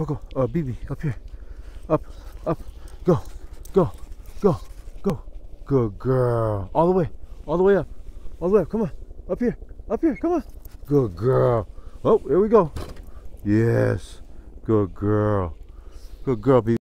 Coco, Bebe, up here. Up, up, go, go, go, go. Good girl. All the way up. All the way up. Come on. Up here, come on. Good girl. Oh, here we go. Yes. Good girl. Good girl, Bebe.